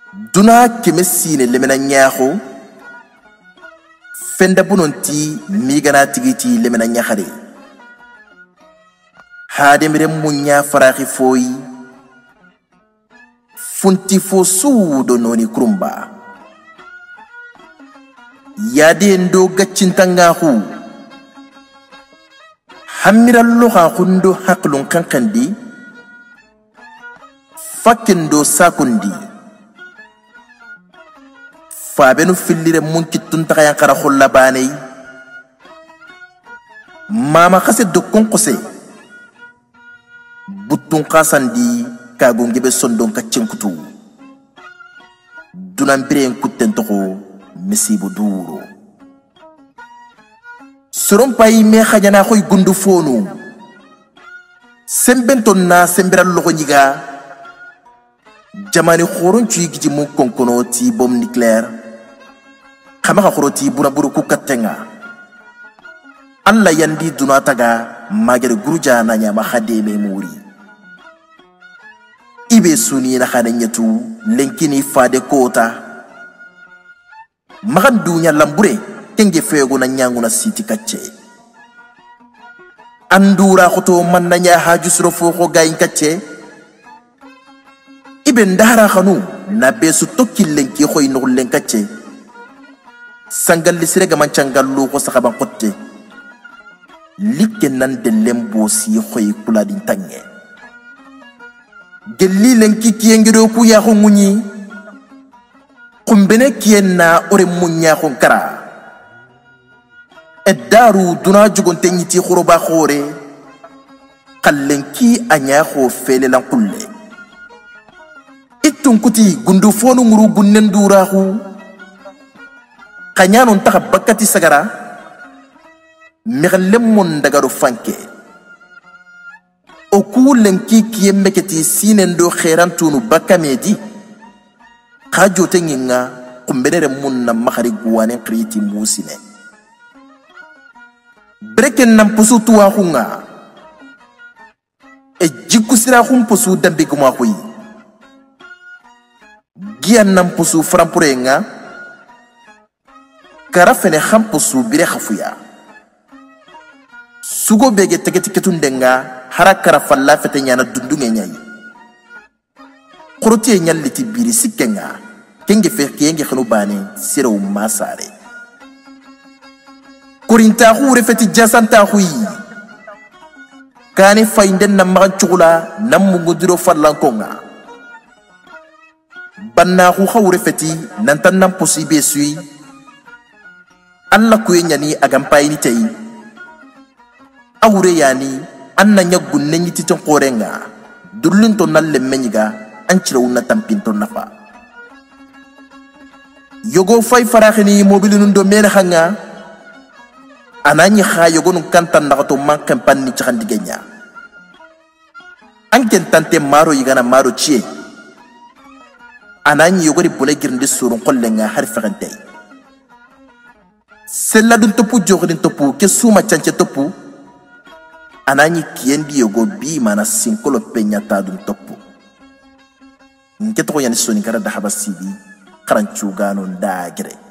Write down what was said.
duna kemesine lemena nyaho fenda bunonti migana tigiti lemena nyahare hademire munya farahi foyi funti fo suudo noni kurumba yade ndo gaccintangahu hamirallo ha hundo haklun kankandi fakendo sakundi fabenu fillire munkitun takayan kara kholla banay mama khase dokkon qose butun qasandi kago ngebe sondon kaccen kutu dunan biren kutten toko misibu duro soron pay me khajana khoy gundu fonu sembenton na sembiral logo nyiga jamani khoron ci giji mon konkono ti bom nucléaire khama khoroti buraburu ku kattenga alla yandi dunataga magere guruja na nyama khademe muri ibe suni na khadanyatu lenkini fade kota magan dunya lambure tenge fego na nyangu na siti kacce andura khoto man na nya haju suro fo gayin kacce ibe ndara khanu na besu tokkil lenki khoy no len kacce sangal lisire gaman changallu ko sakaban qotte likke nan de lembo si khoy kula din tangé gelli lenki kiyengiro ku ya ko nguni kumbene kiyenna ore munya ko kara eddaru duna jugonte nyiti khoroba khore kallenki anya ko fele lan kulle itun kuti gundu fonu nguru gunnen durahu kanyanon taka bakati sagara mirlemon daga do fanke o kulen ki kiyemmeketi sinendo kherantunu bakamedi kajo tenginga kumbenere munna makhari guwane kriti musine breken nam pusu tuwa khunga e jikusira khum pusu dambe guma khoyi gian nam pusu frampurenga karafene khampusu bire khafuya sugo bege tegeti ketundenga harakara falla fete nyana dundunge nyai khoroti nyalliti biri sikenga kenge fe kenge khanu bane siro masare kurinta khure feti jasanta khui kane fainden na magchula nam mugudiro fallankonga banna khu khawre feti nantan nam possible sui alla kuyenyani agampayini tay awre yani anna nyagun nenyiti ton qorenga dullin ton nalle menyiga ancira wonna tampinton nafa yogo fay farakhini mobilun do mena hanga anani kha yogo nun kantan nakato man kampanni chandi genya anken tante maro yigana maro chie anani yogo ri bole girnde surun kollenga har fagantay sella dun topu jogrin topu ke suma chanche topu anani kiendi yogo bi mana sinkolo penya ta dun topu nketo yani soni kara da habasibi karanchu gano ndagre